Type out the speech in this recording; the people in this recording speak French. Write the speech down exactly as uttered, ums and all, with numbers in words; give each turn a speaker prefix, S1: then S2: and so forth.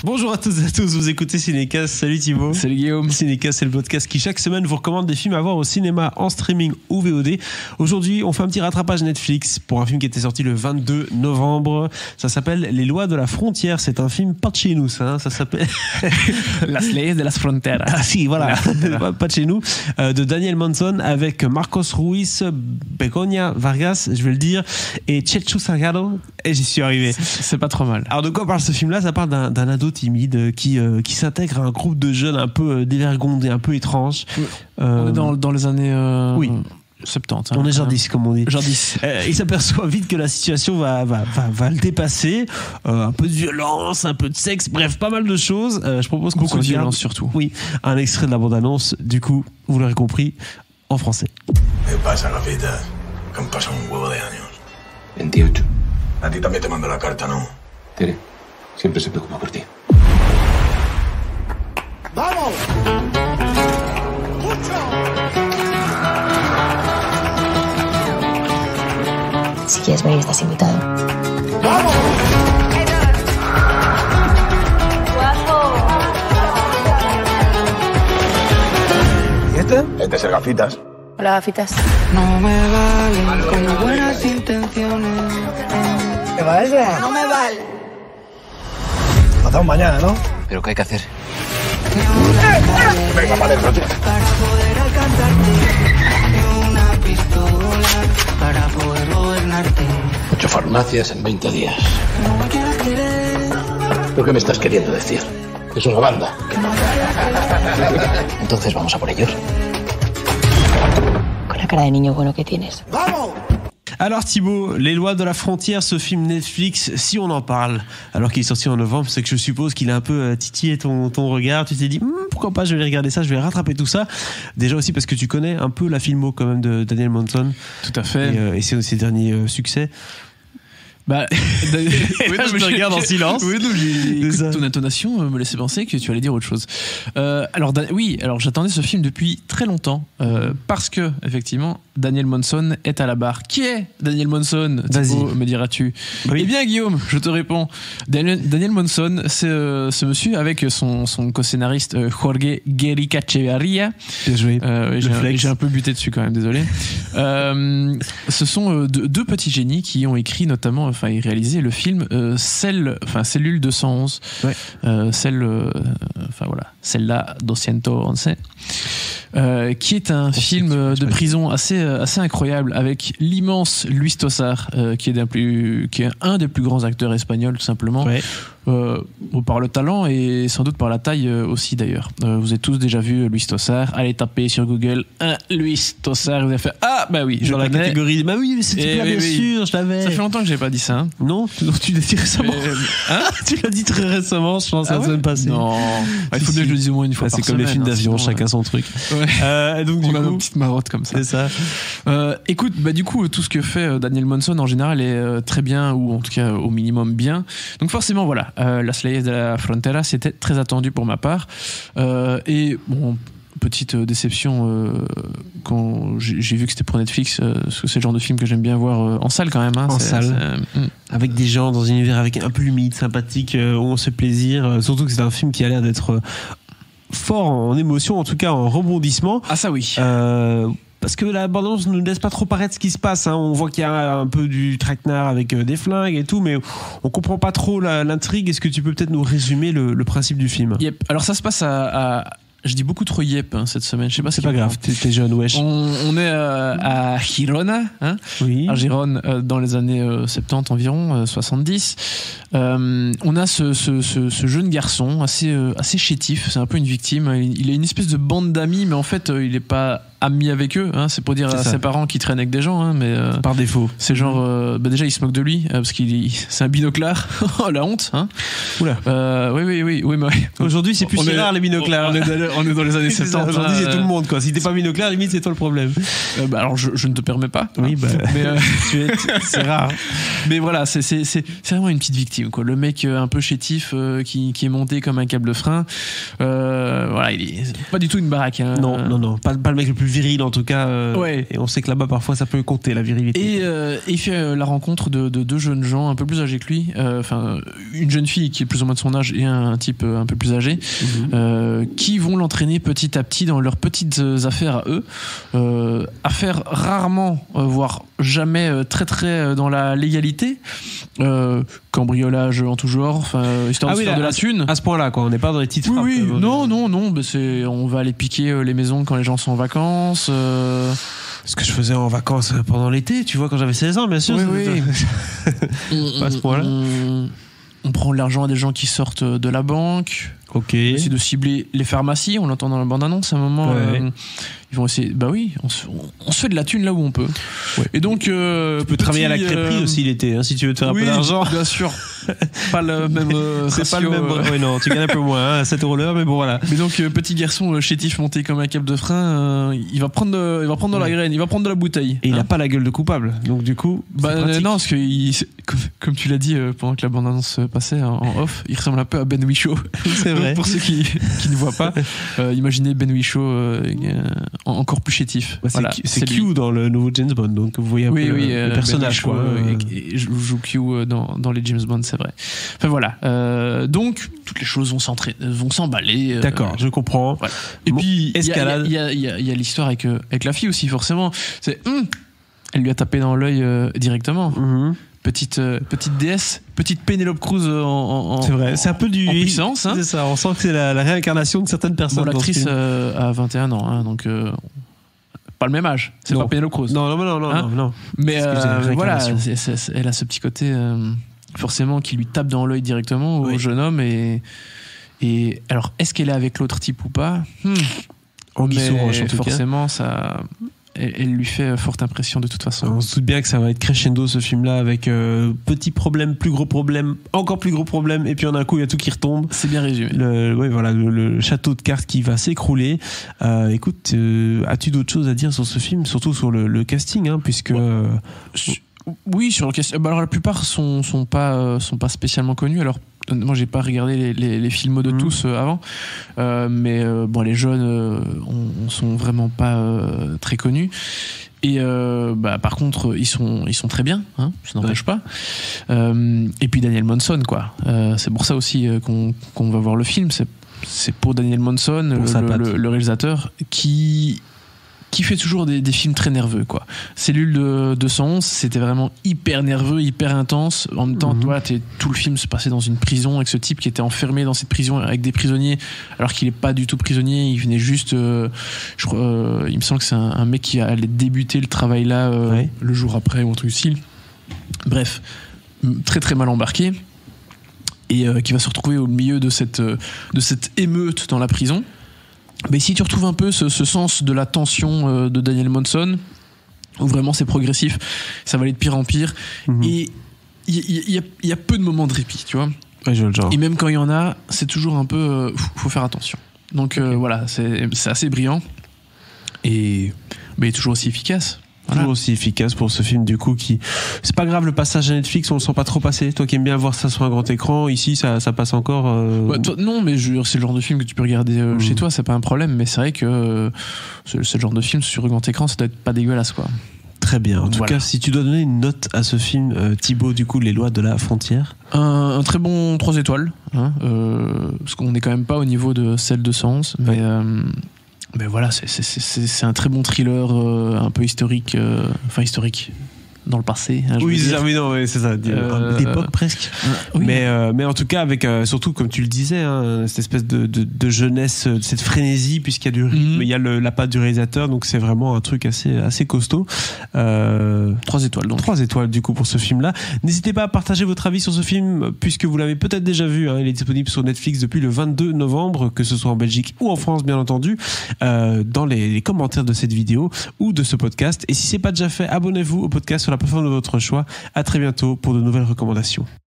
S1: Bonjour à tous et à tous, vous écoutez Cinécast. Salut Thibaut.
S2: Salut Guillaume.
S1: Cinécast, c'est le podcast qui chaque semaine vous recommande des films à voir au cinéma, en streaming ou V O D. Aujourd'hui, on fait un petit rattrapage Netflix pour un film qui était sorti le vingt-deux novembre. Ça s'appelle Les Lois de la Frontière. C'est un film pas de chez nous, ça. Hein. Ça s'appelle
S2: Las Leyes de las Fronteras.
S1: Ah si, voilà, pas de chez nous. Euh, de Daniel Monzón avec Marcos Ruiz, Begoña Vargas, je vais le dire, et Chechu Salgado. Et j'y suis arrivé.
S2: C'est, c'est pas trop mal.
S1: Alors de quoi parle ce film-là? Ça parle d'un, d'un ado timide qui, euh, qui s'intègre à un groupe de jeunes un peu euh, dévergondés, un peu étranges.
S2: Euh, on est dans, dans les années euh,
S1: oui.
S2: soixante-dix. Hein,
S1: on est jardis, comme on dit.
S2: Jardis.
S1: Euh, il s'aperçoit vite que la situation va, va, va, va le dépasser. Euh, un peu de violence, un peu de sexe, bref, pas mal de choses. Euh, je propose qu'on
S2: Beaucoup
S1: se
S2: de
S1: regarde,
S2: violence surtout.
S1: Oui, un extrait de la bande-annonce, du coup, vous l'aurez compris, en français.
S3: ¿Qué pasa, Gafita? Que han pasado un huevo de años.
S4: veintiocho.
S3: A ti también te mando la carta, ¿no?
S4: Tere, siempre se preocupa por ti.
S3: ¡Vamos!
S5: Si quieres venir, estás invitado.
S3: ¡Vamos! ¿Y este? Este es el Gafitas.
S5: Hola, gafitas.
S6: No me valen con buenas intenciones.
S3: ¿Qué va ese?
S6: No me vale.
S3: Pasamos mañana, ¿no?
S4: ¿Pero qué hay que hacer?
S3: Venga, para adentro, tío.
S6: Para poder alcanzarte una pistola para poder gobernarte.
S4: Ocho farmacias en veinte días.
S6: No me quieras querer.
S4: ¿Pero qué me estás queriendo decir? Es una banda. Entonces vamos a por ellos.
S5: Con la cara de niño bueno que tienes.
S3: ¡Vamos!
S1: Alors Thibaut, Les Lois de la Frontière, ce film Netflix, si on en parle, alors qu'il est sorti en novembre, c'est que je suppose qu'il a un peu euh, titillé ton, ton regard. Tu t'es dit, hm, pourquoi pas, je vais regarder ça, je vais rattraper tout ça. Déjà aussi parce que tu connais un peu la filmo quand même de Daniel Monzón.
S2: Tout à fait.
S1: Et, euh, et c'est ses derniers euh, succès.
S2: Bah, oui,
S1: Là, je me regarde en silence.
S2: Oui, non, j'ai, écoute,
S1: ça.
S2: ton intonation me laissait penser que tu allais dire autre chose. Euh, alors, Dan- oui, alors j'attendais ce film depuis très longtemps euh, parce que effectivement, Daniel Monzón est à la barre. Qui est Daniel Monzón? Thibaut, me diras-tu?
S1: Oui.
S2: Eh bien, Guillaume, je te réponds. Daniel, Daniel Monzón, c'est euh, ce monsieur avec son, son co-scénariste euh, Jorge Guericachevarria.
S1: Bien joué.
S2: Euh, j'ai,
S1: flex.
S2: j'ai un peu buté dessus quand même, désolé. euh, ce sont euh, deux, deux petits génies qui ont écrit notamment, enfin, et réalisé le film euh, Cell, enfin Cellule deux cent onze,
S1: Ouais.
S2: euh, celle, euh, enfin voilà, celle-là, deux cent onze. Euh, qui est un film euh, de prison assez assez incroyable avec l'immense Luis Tosar euh, qui est d'un plus qui est un des plus grands acteurs espagnols tout simplement.
S1: Ouais.
S2: Euh, par le talent et sans doute par la taille euh, aussi d'ailleurs. Euh, vous avez tous déjà vu Luis Tosar. Allez taper sur Google un Luis Tosar. Vous avez fait ah bah oui, je
S1: Dans la
S2: connais.
S1: catégorie, bah oui, c'est
S2: Eh
S1: là,
S2: oui,
S1: bien
S2: oui.
S1: sûr, je l'avais.
S2: Ça fait longtemps que j'ai pas dit ça. Hein.
S1: Non, non, tu l'as dit récemment.
S2: Euh, hein
S1: Tu l'as dit très récemment, je pense,
S2: Ah
S1: la
S2: ouais
S1: semaine passée.
S2: Non, Ah, il faut
S1: Si,
S2: bien que je
S1: si.
S2: le dise au moins une fois
S1: Ah,
S2: par
S1: c'est comme les
S2: semaine,
S1: films
S2: hein,
S1: d'avion,
S2: sinon,
S1: chacun son truc.
S2: Ouais.
S1: Euh, donc, du
S2: On a nos
S1: coup,
S2: petites marottes comme ça.
S1: c'est ça.
S2: Euh, écoute, bah du coup, tout ce que fait euh, Daniel Monzón en général est euh, très bien, ou en tout cas au minimum bien. Donc forcément, voilà, euh, Las Leyes de la Frontera, c'était très attendu pour ma part. Euh, et bon, petite euh, déception euh, quand j'ai, j'ai vu que c'était pour Netflix, euh, parce que c'est le genre de film que j'aime bien voir euh, en salle quand même. Hein,
S1: En
S2: c'est,
S1: salle.
S2: c'est, mm.
S1: Avec des gens dans un univers avec un peu humide, sympathique, euh, où on se fait plaisir. Euh, surtout que c'est un film qui a l'air d'être euh, fort en émotion, en tout cas en rebondissement.
S2: Ah ça oui.
S1: Euh, parce que la bande-annonce ne nous laisse pas trop paraître ce qui se passe. Hein. On voit qu'il y a un peu du traquenard avec euh, des flingues et tout, mais on comprend pas trop la, l'intrigue. Est-ce que tu peux peut-être nous résumer le, le principe du film?
S2: Yep. Alors ça se passe à, à je dis beaucoup trop yep hein, cette semaine. Je sais pas.
S1: C'est
S2: si
S1: pas grave, t'es, t'es jeune, wesh.
S2: On, on est euh, à Girona, hein,
S1: Oui.
S2: à Gérone, euh, dans les années euh, soixante-dix environ, euh, soixante-dix. Euh, on a ce, ce, ce, ce jeune garçon assez, euh, assez chétif, c'est un peu une victime. Il, il a une espèce de bande d'amis, mais en fait, euh, il est pas ami avec eux. Hein, c'est pour dire
S1: C'est
S2: à
S1: ça.
S2: ses parents qui traînent avec des gens, hein, mais euh,
S1: Par défaut.
S2: c'est genre, euh, bah déjà, il se moque de lui euh, parce qu'il il- c'est un binoclard. Oh la honte, hein.
S1: Oula.
S2: Euh, oui, oui, oui, oui, mais ouais.
S1: Aujourd'hui, c'est plus
S2: On
S1: si
S2: est-
S1: rare les binoclars.
S2: On est d'ailleurs, on est dans les années
S1: C'est ça,
S2: soixante.
S1: aujourd'hui, c'est
S2: euh,
S1: tout le monde, quoi. Si t'es pas binocléaire, limite, c'est toi le problème.
S2: euh, bah, alors, je, je ne te permets pas.
S1: Oui, bah,
S2: Mais, euh,
S1: tu es, c'est rare.
S2: mais voilà, c'est, c'est, c'est, c'est vraiment une petite victime, quoi. Le mec euh, un peu chétif euh, qui, qui est monté comme un câble de frein. Euh, voilà, il est pas du tout une baraque. Hein.
S1: Non, non, non. Pas, pas le mec le plus viril, en tout cas. euh,
S2: Ouais.
S1: Et on sait que là-bas, parfois, ça peut compter, la virilité.
S2: Et euh, il fait euh, la rencontre de, de deux jeunes gens un peu plus âgés que lui. Euh, Enfin, une jeune fille qui est plus ou moins de son âge et un, un type euh, un peu plus âgé,
S1: Mhm.
S2: euh, qui vont l'entraîner petit à petit dans leurs petites euh, affaires à eux, euh, affaires rarement, euh, voire jamais euh, très très euh, dans la légalité, euh, cambriolage en tout genre, enfin histoire
S1: Ah
S2: de
S1: oui,
S2: se faire
S1: là,
S2: de la thune.
S1: À ce point-là, quoi. On n'est pas dans les petites
S2: Oui,
S1: frappes.
S2: oui,
S1: euh,
S2: non, non, non, bah c'est, on va aller piquer euh, les maisons quand les gens sont en vacances. euh,
S1: Ce que je faisais en vacances pendant l'été, tu vois, quand j'avais seize ans, bien sûr.
S2: Oui,
S1: c'est-
S2: oui.
S1: Pas à ce point-là.
S2: On, on prend l'argent à des gens qui sortent de la banque.
S1: Ok.
S2: Essayer de cibler les pharmacies, on l'entend dans la bande-annonce à un moment.
S1: Ouais.
S2: euh, ils vont essayer. Bah oui, on se, on se fait de la thune là où on peut.
S1: Ouais.
S2: Et donc. Euh,
S1: Tu peux travailler à la crêperie aussi l'été, hein, si tu veux te faire un
S2: oui,
S1: peu d'argent.
S2: bien sûr. Pas le même. euh,
S1: C'est pas le
S2: ratio,
S1: même.
S2: euh.
S1: Oui, non, tu gagnes un peu moins, hein, sept euros l'heure, mais bon, voilà.
S2: Mais donc, euh, petit garçon euh, chétif monté comme un câble de frein, euh, il va prendre, de, il va prendre de la
S1: Ouais.
S2: graine, il va prendre de la bouteille.
S1: Et il
S2: hein.
S1: n'a pas la gueule de coupable, donc du coup. c'est
S2: Bah euh,
S1: pratique.
S2: non, parce que il- c'est- comme, comme tu l'as dit euh, pendant que la bande-annonce passait en, en off, il ressemble un peu à Ben Whishaw.
S1: c'est
S2: Donc,
S1: vrai.
S2: pour ceux qui, qui ne voient pas, euh, imaginez Ben Whishaw euh, euh, en- encore plus chétif.
S1: Bah, c'est
S2: Voilà,
S1: Q- c'est
S2: lui.
S1: Q dans le nouveau James Bond, donc vous voyez un
S2: Oui,
S1: peu
S2: oui,
S1: le,
S2: euh,
S1: le personnage,
S2: Ben
S1: quoi.
S2: Whishaw,
S1: Euh,
S2: euh, et, et je joue Q euh, dans, dans les James Bond, c'est vrai. Enfin voilà. Euh, donc toutes les choses vont s'entra- vont s'emballer. euh,
S1: D'accord, je comprends.
S2: Voilà. Et
S1: Bon,
S2: puis il y a-
S1: escalade.
S2: il y a, il y a- il y a l'histoire avec euh, avec la fille aussi forcément. C'est hum, elle lui a tapé dans l'œil euh, directement.
S1: Mhm.
S2: Petite euh, petite déesse, petite Penelope Cruz euh, en, en
S1: C'est vrai, c'est un peu du.
S2: en puissance. Hein.
S1: C'est ça, on sent que c'est la, la réincarnation de certaines personnes.
S2: Bon,
S1: dans ce
S2: l'actrice
S1: film.
S2: euh, a vingt et un ans, hein, donc euh, pas le même âge. C'est
S1: Non.
S2: pas Penelope Cruz.
S1: Non, non, non, non,
S2: Hein
S1: non, non.
S2: Mais
S1: Parce que j'ai
S2: euh,
S1: la
S2: voilà,
S1: réincarnation.
S2: c'est- c'est- c'est- elle a ce petit côté euh, forcément qui lui tape dans l'œil directement au
S1: Oui.
S2: jeune homme. Et, et alors, est-ce qu'elle est avec l'autre type ou pas Hmm.
S1: Anguille
S2: Mais
S1: sous roche, en tout cas.
S2: forcément, ça, elle, elle lui fait forte impression de toute façon.
S1: On se doute bien que ça va être crescendo ce film-là avec euh, petit problème, plus gros problème, encore plus gros problème, et puis en un coup il y a tout qui retombe.
S2: C'est bien résumé.
S1: Le, ouais, voilà, le, le château de cartes qui va s'écrouler. Euh, écoute, euh, as-tu d'autres choses à dire sur ce film, surtout sur le, le casting, hein, puisque
S2: Ouais.
S1: euh,
S2: Su- Oui, sur le question. Bah alors la plupart sont sont pas euh, sont pas spécialement connus. Alors moi j'ai pas regardé les, les, les films de
S1: Mhm.
S2: tous euh, avant, Euh, mais euh, bon les jeunes euh, on, on sont vraiment pas euh, très connus. Et euh, bah, par contre ils sont ils sont très bien, hein, ça n'empêche pas. Euh, et puis Daniel Monson quoi. Euh, c'est pour ça aussi euh, qu'on qu'on va voir le film. C'est c'est pour Daniel Monson,
S1: Pour
S2: le,
S1: sa
S2: le-
S1: patte.
S2: le- le réalisateur, qui qui fait toujours des, des films très nerveux quoi. Cellule de deux cent onze, c'était vraiment hyper nerveux, hyper intense. En même temps,
S1: Mhm.
S2: toi, t'es- tout le film se passait dans une prison avec ce type qui était enfermé dans cette prison avec des prisonniers, alors qu'il est pas du tout prisonnier. Il venait juste, euh, je crois, euh, il me semble que c'est un, un mec qui allait débuter le travail là euh,
S1: Ouais.
S2: le jour après ou un truc du style. Bref, m- très très mal embarqué et euh, qui va se retrouver au milieu de cette euh, de cette émeute dans la prison. Mais si tu retrouves un peu ce, ce sens de la tension euh, de Daniel Monson, où vraiment c'est progressif, ça va aller de pire en pire,
S1: Mhm.
S2: et il y, y- y a- y a peu de moments de répit, tu vois.
S1: ouais, je vois le genre.
S2: Et même quand il y en a, c'est toujours un peu, euh, faut, faut faire attention. Donc euh, voilà, c'est c'est assez brillant et mais toujours aussi efficace. Voilà.
S1: Toujours aussi efficace pour ce film du coup qui c'est pas grave le passage à Netflix, on le sent pas trop passer. Toi qui aimes bien voir ça sur un grand écran, ici ça, ça passe encore. euh,
S2: Ouais, toi- non, mais je veux dire, c'est le genre de film que tu peux regarder euh,
S1: Mhm.
S2: chez toi, c'est pas un problème. Mais c'est vrai que euh, c'est c'est le genre de film sur grand écran, ça doit être pas dégueulasse quoi.
S1: Très bien. En tout
S2: Voilà.
S1: cas, si tu dois donner une note à ce film, euh, Thibaut, du coup, Les Lois de la Frontière.
S2: Un, un très bon trois étoiles, hein, euh, parce qu'on n'est quand même pas au niveau de celle de cent onze, mais, euh, mais voilà, c'est, c'est, c'est, c'est un très bon thriller, euh, un peu historique, euh, enfin historique, dans le passé. Hein, je
S1: Oui,
S2: veux
S1: c'est
S2: dire.
S1: ça, oui, non, oui, c'est ça.
S2: Euh,
S1: D'époque presque.
S2: Ah, oui.
S1: Mais, euh, mais en tout cas, avec euh, surtout, comme tu le disais, hein, cette espèce de, de, de jeunesse, euh, cette frénésie, puisqu'il y a du rythme,
S2: Mhm.
S1: il y a le, la patte du réalisateur, donc c'est vraiment un truc assez, assez costaud. Euh,
S2: Trois étoiles donc.
S1: Trois étoiles du coup pour ce film-là. N'hésitez pas à partager votre avis sur ce film puisque vous l'avez peut-être déjà vu. Hein, il est disponible sur Netflix depuis le vingt-deux novembre, que ce soit en Belgique ou en France bien entendu, euh, dans les, les commentaires de cette vidéo ou de ce podcast. Et si c'est pas déjà fait, abonnez-vous au podcast sur la plateforme de votre choix. À très bientôt pour de nouvelles recommandations.